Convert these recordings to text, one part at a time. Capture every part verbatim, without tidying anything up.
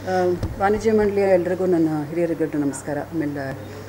ವಾಣಿಜ್ಯ ಮಂಡಳಿಯ ಎಲ್ಲರಿಗೂ ನನ್ನ ಹಿರಿಯರಿಗೆ ನಮಸ್ಕಾರ. ಆಮೇಲೆ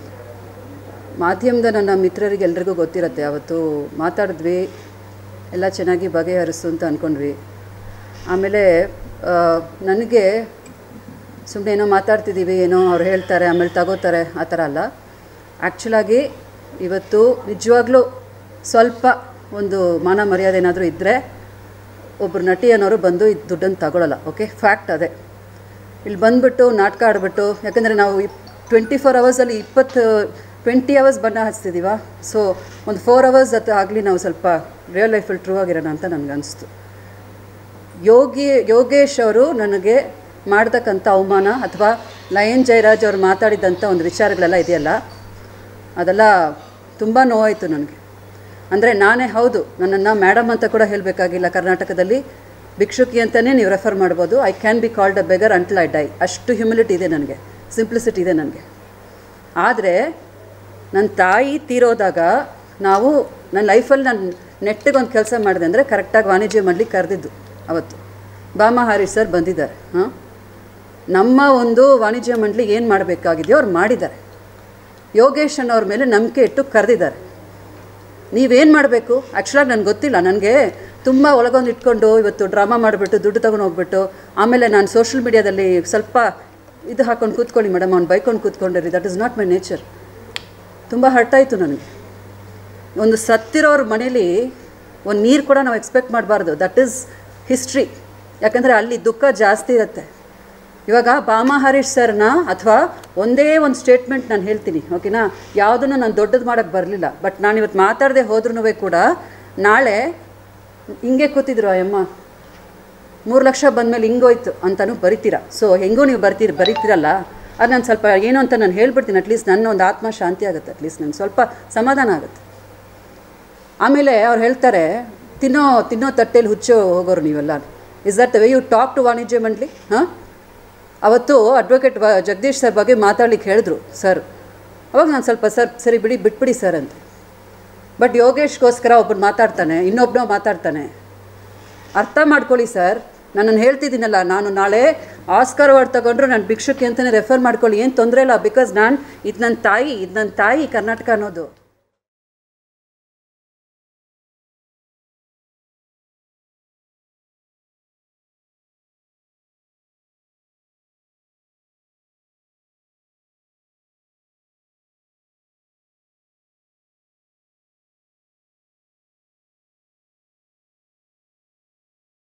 ಮಾಧ್ಯಮದ ನನ್ನ ಮಿತ್ರರಿಗೆ ಎಲ್ರಿಗೂ ಗೊತ್ತಿರುತ್ತೆ, ಅವತ್ತು ಮಾತಾಡಿದ್ವಿ, ಎಲ್ಲ ಚೆನ್ನಾಗಿ ಬಗೆಹರಿಸು ಅಂತ ಅಂದ್ಕೊಂಡ್ವಿ. ಆಮೇಲೆ ನನಗೆ ಸುಮ್ಮನೆ ಏನೋ ಮಾತಾಡ್ತಿದ್ದೀವಿ, ಏನೋ ಅವ್ರು ಹೇಳ್ತಾರೆ ಆಮೇಲೆ ತಗೋತಾರೆ ಆ ಥರ ಅಲ್ಲ. ಆ್ಯಕ್ಚುಲಾಗಿ ಇವತ್ತು ನಿಜವಾಗ್ಲೂ ಸ್ವಲ್ಪ ಒಂದು ಮಾನ ಮರ್ಯಾದೆ ಏನಾದರೂ ಇದ್ದರೆ ಒಬ್ಬರು ನಟಿ ಅನ್ನೋರು ಬಂದು ಇದು ದುಡ್ಡನ್ನು ತಗೊಳ್ಳಲ್ಲ. ಓಕೆ, ಫ್ಯಾಕ್ಟ್ ಅದೇ. ಇಲ್ಲಿ ಬಂದುಬಿಟ್ಟು ನಾಟಕ ಆಡಿಬಿಟ್ಟು, ಯಾಕಂದರೆ ನಾವು ಟ್ವೆಂಟಿ ಫೋರ್ ಅವರ್ಸಲ್ಲಿ ಇಪ್ಪತ್ತು ಟ್ವೆಂಟಿ ಅವರ್ಸ್ ಬಣ್ಣ ಹಚ್ತಿದ್ದೀವ. ಸೊ ಒಂದು ಫೋರ್ ಅವರ್ಸ್ ಅದು ಆಗಲಿ ನಾವು ಸ್ವಲ್ಪ ರಿಯಲ್ ಲೈಫಲ್ಲಿ ಟ್ರೂ ಆಗಿರೋಣ ಅಂತ ನನಗನ್ನಿಸ್ತು. ಯೋಗಿ ಯೋಗೇಶ್ ಅವರು ನನಗೆ ಮಾಡ್ತಕ್ಕಂಥ ಅವಮಾನ ಅಥವಾ ಲಯನ್ ಜಯರಾಜ್ ಅವರು ಮಾತಾಡಿದಂಥ ಒಂದು ವಿಚಾರಗಳೆಲ್ಲ ಇದೆಯಲ್ಲ, ಅದೆಲ್ಲ ತುಂಬ ನೋವಾಯಿತು ನನಗೆ. ಅಂದರೆ ನಾನೇ ಹೌದು, ನನ್ನನ್ನು ಮೇಡಮ್ ಅಂತ ಕೂಡ ಹೇಳಬೇಕಾಗಿಲ್ಲ. ಕರ್ನಾಟಕದಲ್ಲಿ ಭಿಕ್ಷುಕಿ ಅಂತಲೇ ನೀವು ರೆಫರ್ ಮಾಡ್ಬೋದು. I can be called a beggar until I die. ಅಷ್ಟು ಹ್ಯುಮಿಲಿಟಿ ಇದೆ ನನಗೆ, ಸಿಂಪ್ಲಿಸಿಟಿ ಇದೆ ನನಗೆ. ಆದರೆ ನನ್ನ ತಾಯಿ ತೀರೋದಾಗ ನಾವು ನನ್ನ ಲೈಫಲ್ಲಿ ನಾನು ನೆಟ್ಟಿಗೆ ಒಂದು ಕೆಲಸ ಮಾಡಿದೆ ಅಂದರೆ ಕರೆಕ್ಟಾಗಿ ವಾಣಿಜ್ಯ ಮಂಡಳಿ ಕರೆದಿದ್ದು ಅವತ್ತು ಬಾಮ ಹರೀಶ್ ಸರ್ ಬಂದಿದ್ದಾರೆ. ಹಾಂ, ನಮ್ಮ ಒಂದು ವಾಣಿಜ್ಯ ಮಂಡಳಿ ಏನು ಮಾಡಬೇಕಾಗಿದೆಯೋ ಅವ್ರು ಮಾಡಿದ್ದಾರೆ. ಯೋಗೇಶ್ ಅನ್ನೋರ ಮೇಲೆ ನಂಬಿಕೆ ಇಟ್ಟು ಕರೆದಿದ್ದಾರೆ. ನೀವೇನು ಮಾಡಬೇಕು ಆ್ಯಕ್ಚುಲಾಗಿ ನನಗೆ ಗೊತ್ತಿಲ್ಲ. ನನಗೆ ತುಂಬ ಒಳಗೊಂದು ಇಟ್ಕೊಂಡು ಇವತ್ತು ಡ್ರಾಮಾ ಮಾಡಿಬಿಟ್ಟು ದುಡ್ಡು ತೊಗೊಂಡು ಹೋಗ್ಬಿಟ್ಟು ಆಮೇಲೆ ನಾನು ಸೋಷಿಯಲ್ ಮೀಡಿಯಾದಲ್ಲಿ ಸ್ವಲ್ಪ ಇದು ಹಾಕ್ಕೊಂಡು ಕೂತ್ಕೊಳ್ಳಿ ಮೇಡಮ್, ಅವ್ನು ಬೈಕೊಂಡು ಕೂತ್ಕೊಂಡಿರಿ. That is not my nature. ತುಂಬ ಹರ್ಟಾಯಿತು ನನಗೆ. ಒಂದು ಸತ್ತಿರೋರ ಮನೇಲಿ ಒಂದು ನೀರು ಕೂಡ ನಾವು ಎಕ್ಸ್ಪೆಕ್ಟ್ ಮಾಡಬಾರ್ದು. That is history. ಯಾಕಂದರೆ ಅಲ್ಲಿ ದುಃಖ ಜಾಸ್ತಿ ಇರುತ್ತೆ. ಇವಾಗ ಬಾಮ ಹರೀಶ್ ಸರ್ನ ಅಥವಾ ಒಂದೇ ಒಂದು ಸ್ಟೇಟ್ಮೆಂಟ್ ನಾನು ಹೇಳ್ತೀನಿ, ಓಕೆನಾ? ಯಾವುದನ್ನು ನಾನು ದೊಡ್ಡದು ಮಾಡೋಕ್ಕೆ ಬರಲಿಲ್ಲ. ಬಟ್ ನಾನು ಇವತ್ತು ಮಾತಾಡದೆ ಹೋದ್ರೂ ಕೂಡ ನಾಳೆ ಹಿಂಗೆ ಕೂತಿದ್ರು ಅಯ್ಯಮ್ಮ ಮೂರು ಲಕ್ಷ ಬಂದಮೇಲೆ ಹಿಂಗೋಯ್ತು ಅಂತಲೂ ಬರಿತೀರಾ. ಸೊ ಹೆಂಗೂ ನೀವು ಬರ್ತೀರಿ ಬರೀತೀರಲ್ಲ, ಅದು ನಾನು ಸ್ವಲ್ಪ ಏನು ಅಂತ ನಾನು ಹೇಳ್ಬಿಡ್ತೀನಿ. ಅಟ್ಲೀಸ್ಟ್ ನನ್ನ ಒಂದು ಆತ್ಮ ಶಾಂತಿ ಆಗುತ್ತೆ, ಅಟ್ಲೀಸ್ಟ್ ನನಗೆ ಸ್ವಲ್ಪ ಸಮಾಧಾನ ಆಗುತ್ತೆ. ಆಮೇಲೆ ಅವ್ರು ಹೇಳ್ತಾರೆ, ತಿನ್ನೋ ತಿನ್ನೋ ತಟ್ಟೆಯಲ್ಲಿ ಹುಚ್ಚೋ ಹೋಗೋರು ನೀವೆಲ್ಲ. Is that the way you talk to ವಾಣಿಜ್ಯ ಮಂಡಳಿ? ಹಾಂ, ಅವತ್ತು ಅಡ್ವೊಕೇಟ್ ಜಗದೀಶ್ ಸರ್ ಬಗ್ಗೆ ಮಾತಾಡ್ಲಿಕ್ಕೆ ಹೇಳಿದ್ರು ಸರ್. ಅವಾಗ ನಾನು ಸ್ವಲ್ಪ ಸರ್ ಸರಿ ಬಿಡಿ ಬಿಟ್ಬಿಡಿ ಸರ್ ಅಂತ. ಬಟ್ ಯೋಗೇಶ್ಗೋಸ್ಕರ ಒಬ್ಬರು ಮಾತಾಡ್ತಾನೆ, ಇನ್ನೊಬ್ಬನೋ ಮಾತಾಡ್ತಾನೆ. ಅರ್ಥ ಮಾಡ್ಕೊಳ್ಳಿ ಸರ್, ನನ್ನನ್ನು ಹೇಳ್ತಿದ್ದೀನಲ್ಲ, ನಾನು ನಾಳೆ ಆಸ್ಕರ್ ಅವಾರ್ಡ್ ತೊಗೊಂಡ್ರು ನಾನು ಭಿಕ್ಷುಕಿ ಅಂತಲೇ ರೆಫರ್ ಮಾಡ್ಕೊಳ್ಳಿ, ಏನು ತೊಂದರೆ ಇಲ್ಲ. ಬಿಕಾಸ್ ನಾನು ಇದು ನನ್ನ ತಾಯಿ, ಇದು ನನ್ನ ತಾಯಿ ಕರ್ನಾಟಕ ಅನ್ನೋದು.